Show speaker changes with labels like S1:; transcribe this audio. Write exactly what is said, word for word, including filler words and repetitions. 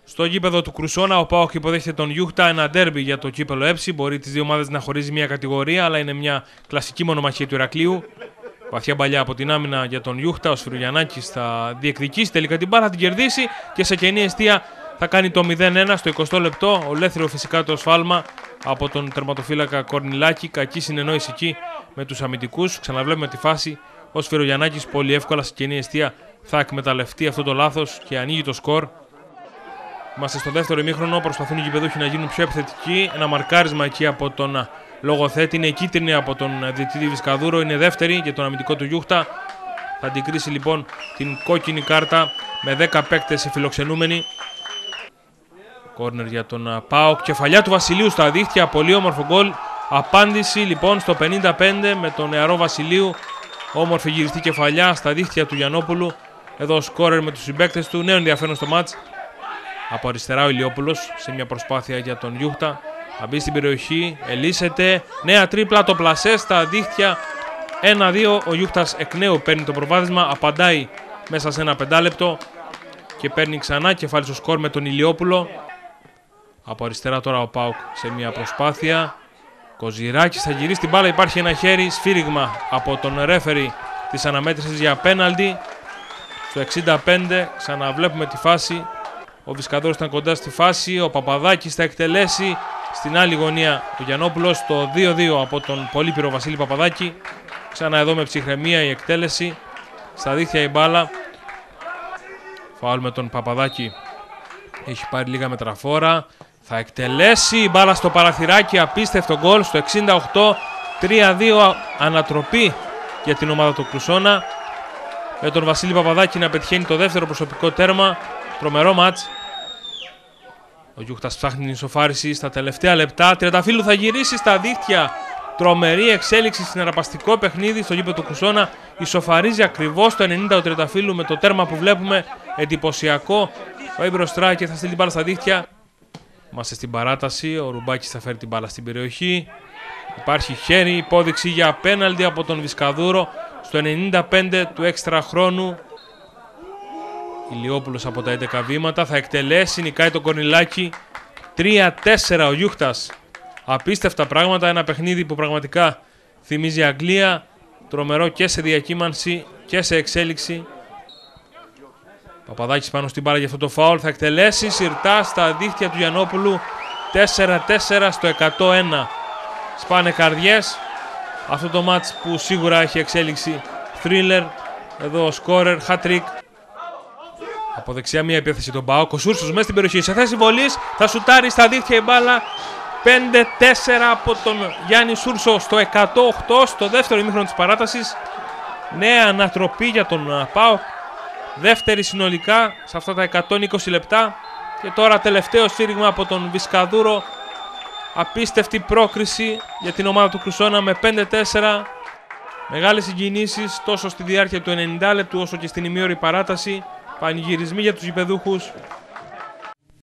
S1: Στο γήπεδο του Κρουσόνα, ο ΠΑΟΚ υποδέχεται τον Γιούχτα, ένα ντέρμπι για το κύπελο ΕΨΗ. Μπορεί τις δύο ομάδες να χωρίζει μια κατηγορία, αλλά είναι μια κλασική μονομαχία του Ηρακλείου. Βαθιά παλιά από την άμυνα για τον Γιούχτα. Ο Σφυρογιαννάκης θα διεκδικήσει τελικά την μπάλα, θα την κερδίσει και σε κενή εστία θα κάνει το μηδέν ένα στο εικοστό λεπτό. Ολέθριο φυσικά το σφάλμα από τον τερματοφύλακα Κορνιλάκη. Κακή συνεννόηση εκεί με τους αμυντικούς. Ξαναβλέπουμε τη φάση. Ο Σφυρογιαννάκης πολύ εύκολα σε κενή εστία θα εκμεταλλευτεί αυτό το λάθος και ανοίγει το σκορ. Είμαστε στο δεύτερο ημίχρονο. Προσπαθούν οι γηπεδούχοι να γίνουν πιο επιθετικοί. Ένα μαρκάρισμα εκεί από τον λογοθέτη. Είναι η κίτρινη από τον διαιτητή Βισκαδούρο. Είναι δεύτερη για τον αμυντικό του Γιούχτα. Θα αντικρίσει λοιπόν την κόκκινη κάρτα με δέκα παίκτες φιλοξενούμενοι. Κόρνερ για τον ΠΑΟΚ. Κεφαλιά του Βασιλείου στα δίχτυα. Πολύ όμορφο γκολ. Απάντηση λοιπόν στο πενήντα πέντε με τον νεαρό Βασιλείου. Όμορφη γυριστή κεφαλιά στα δίχτυα του Γιαννόπουλου. Εδώ σκόρερ με τους συμπαίκτες του. Νέο ενδιαφέρον στο μάτς. Από αριστερά ο Ηλιόπουλος σε μια προσπάθεια για τον Γιούχτα. Θα μπει στην περιοχή. Ελύσεται. Νέα τρίπλα. Το πλασέ στα δίχτυα. ένα δύο. Ο Γιούχτας εκ νέου παίρνει το προβάδισμα. Απαντάει μέσα σε ένα πεντάλεπτο. Και παίρνει ξανά κεφάλι στο σκορ με τον Ηλιόπουλο. Από αριστερά τώρα ο ΠΑΟΚ σε μια προσπάθεια. Κοζιράκης θα γυρίσει την μπάλα. Υπάρχει ένα χέρι. Σφύριγμα από τον ρέφερι της αναμέτρησης για πέναλτι. Στο εξήντα πέντε ξαναβλέπουμε τη φάση. Ο Βισκαδόρος ήταν κοντά στη φάση. Ο Παπαδάκης θα εκτελέσει. Στην άλλη γωνία ο Γιαννόπουλος. Το δύο δύο από τον πολύπειρο Βασίλη Παπαδάκη. Ξανά εδώ με ψυχραιμία η εκτέλεση. Στα δίχτυα η μπάλα. Φάουλ με τον Παπαδάκη. Έχει πάρει λίγα μετραφόρα. Θα εκτελέσει η μπάλα στο παραθυράκι. Απίστευτο γκολ στο εξήντα οκτώ. τρία δύο ανατροπή για την ομάδα του Κρουσόνα. Με τον Βασίλη Παπαδάκη να πετυχαίνει το δεύτερο προσωπικό τέρμα. Τρομερό μάτς. Ο Γιούχτας ψάχνει την ισοφάριση στα τελευταία λεπτά. Τριανταφύλλου θα γυρίσει στα δίχτυα. Τρομερή εξέλιξη, συναρπαστικό παιχνίδι στο γήπεδο του Κρουσόνα. Ισοφαρίζει ακριβώς το ενενήντα ο Τριανταφύλλου με το τέρμα που βλέπουμε. Εντυπωσιακό. Πάει μπροστά και θα στείλει την μπάλα στα δίχτυα. Είμαστε στην παράταση. Ο Ρουμπάκης θα φέρει την μπάλα στην περιοχή. Υπάρχει χέρι. Υπόδειξη για πέναλτι από τον Βισκαδούρο στο ενενήντα πέντε του έξτρα χρόνου. Ηλιόπουλος από τα έντεκα βήματα θα εκτελέσει, νικάει τον Κορνιλάκη. τρία τέσσερα ο Γιούχτας. Απίστευτα πράγματα, ένα παιχνίδι που πραγματικά θυμίζει Αγγλία. Τρομερό και σε διακύμανση και σε εξέλιξη. Παπαδάκης πάνω στην μπάλα για αυτό το φάουλ. Θα εκτελέσει συρτά στα δίχτυα του Γιαννόπουλου. τέσσερα τέσσερα στο εκατό ένα. Σπάνε καρδιές. Αυτό το μάτς που σίγουρα έχει εξέλιξη θρίλερ. Εδώ ο σκόρερ, hat-trick. Από δεξιά μια επίθεση τον ΠΑΟΚ. Ο Σούρσος μέσα στην περιοχή. Σε θέση βολής θα σουτάρει στα δίχτυα η μπάλα. πέντε τέσσερα από τον Γιάννη Σούρσο στο εκατό οκτώ στο δεύτερο ημίχρονο της παράτασης. Νέα ανατροπή για τον ΠΑΟΚ. Δεύτερη συνολικά σε αυτά τα εκατόν είκοσι λεπτά. Και τώρα τελευταίο σφύριγμα από τον Βισκαδούρο. Απίστευτη πρόκριση για την ομάδα του Κρουσόνα με πέντε τέσσερα. Μεγάλες συγκινήσεις τόσο στη διάρκεια του ενενήντα λεπτού όσο και στην ημίωρη παράταση. Πανηγυρισμοί για τους γηπεδούχους.